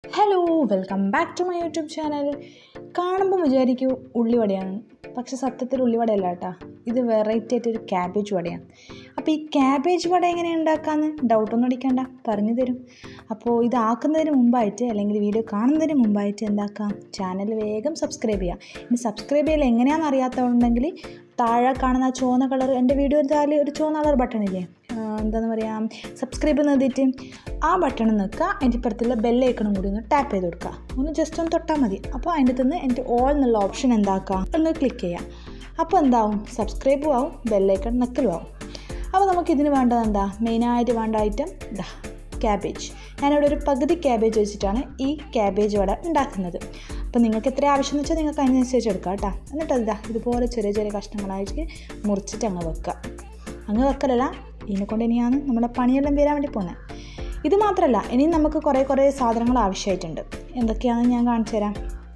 Hello welcome back to my YouTube channel. കാണുമ്പോൾ വിചാരിക്കൂ ഉള്ളിവടയാണ്, പക്ഷെ സത്യത്തിൽ ഉള്ളിവടയല്ല കേട്ടോ. ഇത് വെറൈറ്റി ആയിട്ടൊരു ക്യാബേജ് വടയാണ്. അപ്പോൾ ഈ ക്യാബേജ് വട എങ്ങനെ ഉണ്ടാക്കാമെന്ന് ഡൗട്ടൊന്നും അടിക്കണ്ട, പറഞ്ഞു തരും. അപ്പോൾ ഇതാക്കുന്നതിന് മുമ്പായിട്ട് അല്ലെങ്കിൽ വീഡിയോ കാണുന്നതിന് മുമ്പായിട്ട് എന്താക്കാം, ചാനൽ വേഗം സബ്സ്ക്രൈബ് ചെയ്യാം. ഇനി സബ്സ്ക്രൈബ് ചെയ്യൽ എങ്ങനെയാണെന്ന് അറിയാത്തതുണ്ടെങ്കിൽ താഴെ കാണുന്ന ചുവന്ന കളർ, എൻ്റെ വീഡിയോ താഴെ ഒരു ചുവന്ന കളർ ബട്ടൺ ഇല്ലേ, എന്താണെന്ന് പറയാം, സബ്സ്ക്രൈബ് നേടിയിട്ട് ആ ബട്ടൺ നിൽക്കുക. അതിൻ്റെ ഇപ്പുറത്തുള്ള ബെല്ലൈക്കണും കൂടി ഒന്ന് ടാപ്പ് ചെയ്ത് കൊടുക്കുക. ഒന്ന് ജസ്റ്റ് ഒന്ന് തൊട്ടാൽ മതി. അപ്പോൾ അതിൻ്റെ നിന്ന് എൻ്റെ ഓൾ എന്നുള്ള ഓപ്ഷൻ എന്താക്കുക, ഒന്ന് ക്ലിക്ക് ചെയ്യാം. അപ്പോൾ എന്താവും, സബ്സ്ക്രൈബും ആവും, ബെല്ലൈക്കൺ നക്കലും ആവും. അപ്പോൾ നമുക്കിതിന് വേണ്ടത് എന്താ, മെയിനായിട്ട് വേണ്ട ഐറ്റം ഇതാ ക്യാബേജ്. ഞാനിവിടെ ഒരു പകുതി ക്യാബേജ് വെച്ചിട്ടാണ് ഈ ക്യാബേജ് വട ഉണ്ടാക്കുന്നത്. അപ്പോൾ നിങ്ങൾക്ക് എത്ര ആവശ്യം എന്ന് വെച്ചാൽ നിങ്ങൾക്ക് അതിനനുസരിച്ച് എടുക്കാം കേട്ടോ. എന്നിട്ട് ഇതാ ഇതുപോലെ ചെറിയ ചെറിയ കഷ്ണങ്ങളായിട്ട് മുറിച്ചിട്ട് അങ്ങ് വെക്കുക. അങ്ങ് വെക്കലല്ല, ഇതിനെക്കൊണ്ട് ഇനിയാണ് നമ്മുടെ പണിയെല്ലാം വരാൻ വേണ്ടി പോകുന്നത്. ഇത് മാത്രമല്ല, ഇനിയും നമുക്ക് കുറേ സാധനങ്ങൾ ആവശ്യമായിട്ടുണ്ട്. എന്തൊക്കെയാണെന്ന് ഞാൻ കാണിച്ചു തരാം.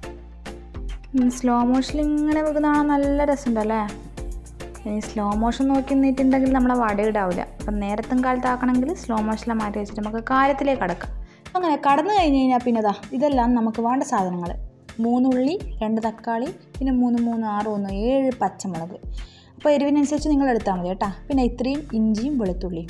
സ്ലോ മോഷനിൽ ഇങ്ങനെ വെക്കുന്നതാണ് നല്ല രസമുണ്ടല്ലേ. ഇനി സ്ലോ മോഷൻ നോക്കി നിന്നിട്ടുണ്ടെങ്കിൽ നമ്മളെ വട ഇടാവില്ല. അപ്പം നേരത്തും കാലത്താക്കണമെങ്കിൽ സ്ലോ മോഷനിൽ മാറ്റി വെച്ചിട്ട് നമുക്ക് കാര്യത്തിലേക്ക് കടക്കാം. അങ്ങനെ കടന്നു കഴിഞ്ഞ് കഴിഞ്ഞാൽ പിന്നെ ഇതെല്ലാം നമുക്ക് വേണ്ട സാധനങ്ങൾ: 3 ഉള്ളി, 2 തക്കാളി, പിന്നെ 3, 6, 1, 7 പച്ചമുളക്. അപ്പോൾ എരിവിനനുസരിച്ച് നിങ്ങൾ എടുത്താൽ മതി കേട്ടോ. പിന്നെ ഇത്രയും ഇഞ്ചിയും വെളുത്തുള്ളിയും.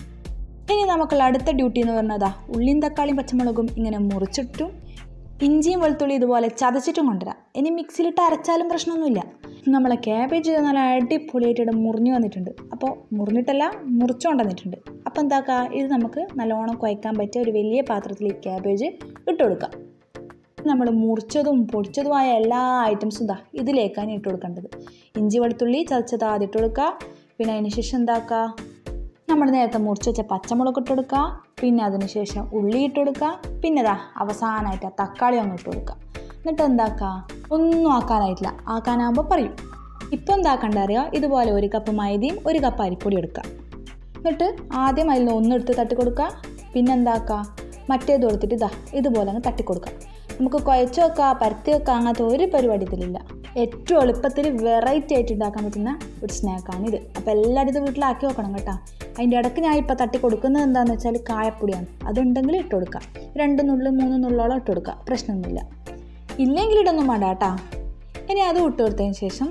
ഇനി നമുക്കുള്ള അടുത്ത ഡ്യൂട്ടി എന്ന് പറഞ്ഞതാ, ഉള്ളിയും തക്കാളിയും പച്ചമുളകും ഇങ്ങനെ മുറിച്ചിട്ടും ഇഞ്ചിയും വെളുത്തുള്ളി ഇതുപോലെ ചതച്ചിട്ടും കൊണ്ടുവരാം. ഇനി മിക്സിയിലിട്ട് അരച്ചാലും പ്രശ്നമൊന്നുമില്ല. നമ്മളെ ക്യാബേജ് നല്ല അടിപൊളിയായിട്ട് മുറിഞ്ഞു വന്നിട്ടുണ്ട്. അപ്പോൾ മുറിഞ്ഞിട്ടല്ല, മുറിച്ചുകൊണ്ട് വന്നിട്ടുണ്ട്. അപ്പോൾ എന്താക്കുക, ഇത് നമുക്ക് നല്ലോണം കുഴക്കാൻ പറ്റിയ ഒരു വലിയ പാത്രത്തിൽ ഈ ക്യാബേജ് ഇട്ട് കൊടുക്കാം. നമ്മൾ മുറിച്ചതും പൊടിച്ചതുമായ എല്ലാ ഐറ്റംസും ഇതിലേക്കാണ് ഇട്ട് കൊടുക്കേണ്ടത്. ഇഞ്ചി വെളുത്തുള്ളി ചതച്ചത് ആദ്യം ഇട്ട് കൊടുക്കുക. പിന്നെ അതിന് ശേഷം എന്താക്കുക, നമ്മൾ നേരത്തെ മുറിച്ച് വെച്ച പച്ചമുളക് ഇട്ട് കൊടുക്കുക. പിന്നെ അതിന് ശേഷം ഉള്ളി ഇട്ട് കൊടുക്കുക. പിന്നെ അവസാനമായിട്ട് ആ തക്കാളി അങ്ങ് ഇട്ട് കൊടുക്കുക. എന്നിട്ട് എന്താക്കുക, ഒന്നും ആക്കാനായിട്ടില്ല, ആക്കാനാകുമ്പോൾ പറയും. ഇപ്പോൾ എന്താക്കണ്ട അറിയാം, ഇതുപോലെ 1 കപ്പ് മൈദയും 1 കപ്പ് അരിപ്പൊടി എടുക്കുക. എന്നിട്ട് ആദ്യം അതിൽ നിന്ന് ഒന്നെടുത്ത് തട്ടി കൊടുക്കുക. പിന്നെ എന്താക്കുക, മറ്റേത് കൊടുത്തിട്ട് ഇതുപോലെ അങ്ങ് തട്ടി കൊടുക്കുക. നമുക്ക് കുഴച്ച് വെക്കുക, പരത്തി വെക്കുക, അങ്ങനത്തെ ഒരു പരിപാടി ഇതിലില്ല. ഏറ്റവും എളുപ്പത്തിൽ വെറൈറ്റി ആയിട്ട് ഉണ്ടാക്കാൻ പറ്റുന്ന ഒരു സ്നാക്കാണിത്. അപ്പോൾ എല്ലാവരും ഇത് വീട്ടിലാക്കി വെക്കണം കേട്ടോ. അതിൻ്റെ ഇടയ്ക്ക് ഞാൻ ഇപ്പോൾ തട്ടി കൊടുക്കുന്നത് എന്താണെന്ന് വെച്ചാൽ കായപ്പൊടിയാണ്. അതുണ്ടെങ്കിൽ ഇട്ട് കൊടുക്കുക. 2 നുള്ള് 3 നുള്ളോളം ഇട്ട് കൊടുക്കുക, പ്രശ്നമൊന്നുമില്ല. ഇല്ലെങ്കിൽ ഇടൊന്നും വേണ്ട കേട്ടോ. ഇനി അത് ഇട്ട് കൊടുത്തതിന് ശേഷം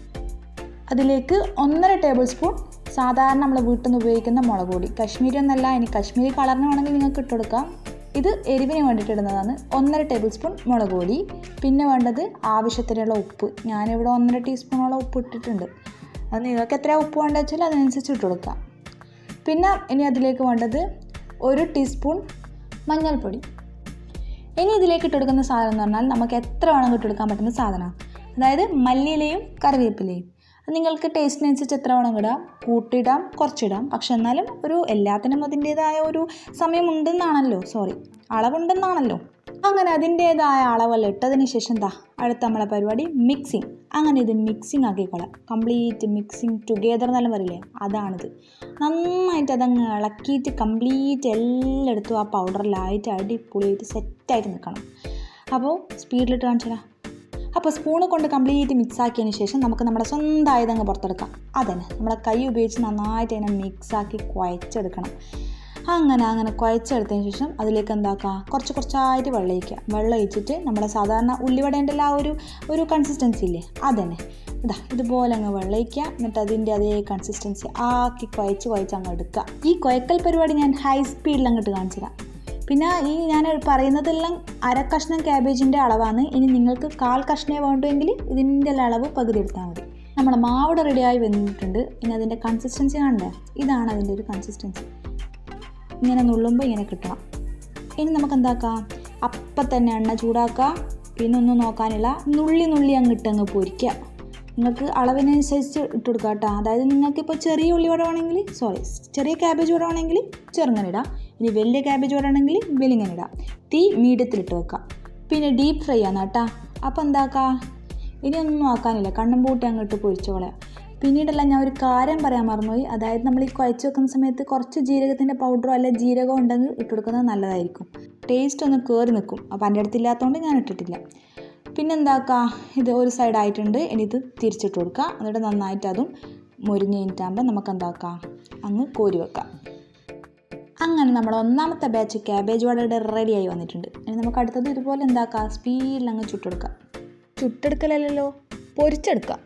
അതിലേക്ക് 1.5 ടേബിൾ സ്പൂൺ സാധാരണ നമ്മൾ വീട്ടിൽ നിന്ന് ഉപയോഗിക്കുന്ന മുളക് പൊടി, കശ്മീരി ഒന്നല്ല, ഇനി കശ്മീരി കളറിന് വേണമെങ്കിൽ നിങ്ങൾക്ക് ഇട്ട് കൊടുക്കാം. ഇത് എരിവിന് വേണ്ടിയിട്ട് ഇടുന്നതാണ്. 1.5 ടേബിൾ സ്പൂൺ മുളക് പൊടി. പിന്നെ വേണ്ടത് ആവശ്യത്തിനുള്ള ഉപ്പ്. ഞാനിവിടെ 1.5 ടീസ്പൂണോളം ഉപ്പ് ഇട്ടിട്ടുണ്ട്. അത് നിങ്ങൾക്ക് എത്രയാണ് ഉപ്പ് വേണ്ടത് വെച്ചാൽ അതിനനുസരിച്ച് ഇട്ട് കൊടുക്കുക. പിന്നെ ഇനി അതിലേക്ക് വേണ്ടത് 1 ടീസ്പൂൺ മഞ്ഞൾപ്പൊടി. ഇനി ഇതിലേക്ക് ഇട്ട് കൊടുക്കുന്ന സാധനം എന്ന് പറഞ്ഞാൽ നമുക്ക് എത്ര വേണമെങ്കിൽ ഇട്ടെടുക്കാൻ പറ്റുന്ന സാധനമാണ്. അതായത് മല്ലിയിലയും കറിവേപ്പിലയും. അത് നിങ്ങൾക്ക് ടേസ്റ്റിനനുസരിച്ച് എത്ര വേണമെങ്കിൽ ഇടാം, കൂട്ടിയിടാം, കുറച്ചിടാം. പക്ഷെ എന്നാലും എല്ലാത്തിനും അതിൻ്റേതായ ഒരു സമയമുണ്ടെന്നാണല്ലോ, അളവുണ്ടെന്നാണല്ലോ. അങ്ങനെ അതിൻ്റേതായ അളവെല്ലാം ഇട്ടതിന് ശേഷം അടുത്ത നമ്മളെ പരിപാടി മിക്സിങ്. അങ്ങനെ ഇത് മിക്സിങ് ആക്കിക്കോളാം. കംപ്ലീറ്റ് മിക്സിങ് ടുഗെദർ എന്നെല്ലാം പറയില്ലേ, അതാണിത്. നന്നായിട്ട് അതങ്ങ് ഇളക്കിയിട്ട് കംപ്ലീറ്റ് എല്ലായിടത്തും ആ പൗഡറിലായിട്ട് അടിപൊളിയായിട്ട് സെറ്റായിട്ട് നിൽക്കണം. അപ്പോൾ സ്പീഡിലിട്ട് കാണിച്ചാൽ, അപ്പോൾ സ്പൂണ് കൊണ്ട് കംപ്ലീറ്റ് മിക്സ് ആക്കിയതിന് ശേഷം നമുക്ക് നമ്മുടെ സ്വന്തമായത് അങ്ങ് പുറത്തെടുക്കാം. അതന്നെ നമ്മളെ കൈ ഉപയോഗിച്ച് നന്നായിട്ട് അതിനെ മിക്സാക്കി കുഴച്ചെടുക്കണം. അങ്ങനെ കുഴച്ചെടുത്തതിന് ശേഷം അതിലേക്ക് എന്താക്കുക, കുറച്ചായിട്ട് വെള്ളം ഒഴിച്ചിട്ട് നമ്മുടെ സാധാരണ ഉള്ളിവടേൻ്റെ ആ ഒരു കൺസിസ്റ്റൻസി ഇല്ലേ, അതന്നെ ഇതുപോലെ അങ്ങ് വെള്ളം ഒഴിക്കുക. എന്നിട്ട് അതിൻ്റെ അതേ കൺസിസ്റ്റൻസി ആക്കി കുഴച്ച് അങ്ങ് എടുക്കുക. ഈ കുഴക്കൽ പരിപാടി ഞാൻ ഹൈ സ്പീഡിൽ അങ്ങോട്ട് കാണിച്ചു തരാം. പിന്നെ ഈ ഞാൻ പറയുന്നതെല്ലാം 1/2 കഷ്ണം ക്യാബേജിൻ്റെ അളവാണ്. ഇനി നിങ്ങൾക്ക് 1/4 കഷ്ണേ വേണ്ടുമെങ്കിൽ ഇതിൻ്റെ അളവ് പകുതി എടുത്താൽ മതി. നമ്മുടെ മാവിടെ റെഡിയായി വന്നിട്ടുണ്ട്. ഇനി അതിൻ്റെ കൺസിസ്റ്റൻസി കണ്ടേ, ഇതാണ് അതിൻ്റെ ഒരു കൺസിസ്റ്റൻസി. ഇങ്ങനെ നുള്ളുമ്പോൾ ഇങ്ങനെ കിട്ടണം. ഇനി നമുക്ക് എന്താക്കാം, അപ്പം തന്നെ എണ്ണ ചൂടാക്കുക. പിന്നെ ഒന്നും നോക്കാനില്ല, നുള്ളി അങ്ങ് പൊരിക്കുക. നിങ്ങൾക്ക് അളവിനനുസരിച്ച് ഇട്ട് കൊടുക്കുക കേട്ടോ. അതായത് നിങ്ങൾക്കിപ്പോൾ ചെറിയ ഉള്ളിവട വേണമെങ്കിൽ ചെറിയ ക്യാബേജ് വട വേണമെങ്കിൽ ചെറുങ്ങനെ ഇടാം. ഇനി വലിയ ക്യാബേജ് വട ആണെങ്കിൽ വലിങ്ങനെ ഇടാം. തീ മീഡിയത്തിലിട്ട് വെക്കാം. പിന്നെ ഡീപ്പ് ഫ്രൈ ആണ് കേട്ടോ. അപ്പോൾ എന്താക്കുക, ഇനി ഒന്നും ആക്കാനില്ല, കണ്ണും പൂട്ടി അങ്ങോട്ട് പൊരിച്ചോളാം. പിന്നീടല്ല, ഞാൻ ഒരു കാര്യം പറയാൻ മറന്നുപോയി. അതായത് നമ്മൾ ഈ കുഴച്ച് വെക്കുന്ന സമയത്ത് കുറച്ച് ജീരകത്തിൻ്റെ പൗഡറോ അല്ലെങ്കിൽ ജീരകം ഉണ്ടെങ്കിൽ ഇട്ട് കൊടുക്കുന്നത് നല്ലതായിരിക്കും. ടേസ്റ്റ് ഒന്ന് കയറി നിൽക്കും. അപ്പോൾ എൻ്റെ അടുത്തില്ലാത്തതുകൊണ്ട് ഞാൻ ഇട്ടിട്ടില്ല. പിന്നെ എന്താക്കുക, ഇത് ഒരു സൈഡായിട്ടുണ്ട്. ഇനി ഇത് തിരിച്ചിട്ട് കൊടുക്കുക. എന്നിട്ട് നന്നായിട്ട് അതും മുരിഞ്ഞ് കഴിഞ്ഞിട്ടാകുമ്പോൾ നമുക്ക് എന്താക്കാം, അങ്ങ് കോരി വെക്കാം. അങ്ങനെ നമ്മുടെ ഒന്നാമത്തെ ബാച്ച് ക്യാബേജ് വടയുടെ റെഡിയായി വന്നിട്ടുണ്ട്. ഇനി നമുക്ക് അടുത്തത് ഇതുപോലെ എന്താക്കാം, സ്പീഡിൽ അങ്ങ് ചുട്ടെടുക്കാം. ചുട്ടെടുക്കലല്ലോ, പൊരിച്ചെടുക്കാം.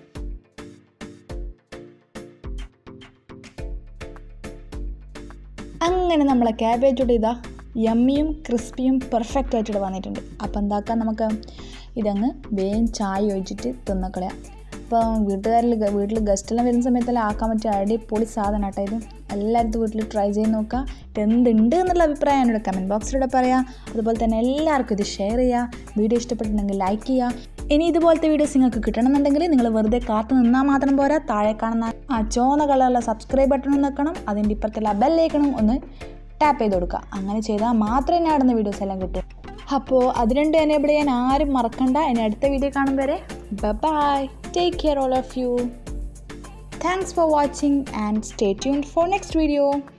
അങ്ങനെ നമ്മളെ ക്യാബേജ് വട ഇതാ യമ്മിയും ക്രിസ്പിയും പെർഫെക്റ്റ് ആയിട്ട് വന്നിട്ടുണ്ട്. അപ്പോൾ എന്താക്കാം, നമുക്ക് ഇതങ്ങ് വേഗം ചായ ഒഴിച്ചിട്ട് തിന്നക്കളയാം. അപ്പോൾ വീട്ടിൽ ഗസ്റ്റെല്ലാം വരുന്ന സമയത്തെല്ലാം ആക്കാൻ പറ്റിയ അടിപൊളി സാധനം കേട്ടോ ഇത്. എല്ലാവരും വീട്ടിൽ ട്രൈ ചെയ്ത് നോക്കുക. എന്തുണ്ട് എന്നുള്ള അഭിപ്രായം എന്നോട് കമൻറ്റ് ബോക്സിലൂടെ പറയാം. അതുപോലെ തന്നെ എല്ലാവർക്കും ഇത് ഷെയർ ചെയ്യുക. വീഡിയോ ഇഷ്ടപ്പെട്ടിട്ടുണ്ടെങ്കിൽ ലൈക്ക് ചെയ്യുക. ഇനി ഇതുപോലത്തെ വീഡിയോസ് നിങ്ങൾക്ക് കിട്ടണമെന്നുണ്ടെങ്കിൽ നിങ്ങൾ വെറുതെ കാത്തു നിന്നാൽ മാത്രം പോരാ, താഴെ കാണുന്ന ആ ചുവന്ന കളറുള്ള സബ്സ്ക്രൈബ് ബട്ടണും നിൽക്കണം. അതിൻ്റെ ഇപ്പുറത്തുള്ള ബെല്ലൈക്കണും ഒന്ന് ടാപ്പ് ചെയ്ത് കൊടുക്കുക. അങ്ങനെ ചെയ്താൽ മാത്രമേ ഞാൻ ഇടുന്ന വീഡിയോസ് എല്ലാം കിട്ടൂ. അപ്പോൾ അത് രണ്ടും എനേബിൾ ചെയ്യാൻ ആരും മറക്കണ്ട. ഇനി അടുത്ത വീഡിയോ കാണും വരെ bye. Take care all of you. Thanks for watching and stay tuned for next video.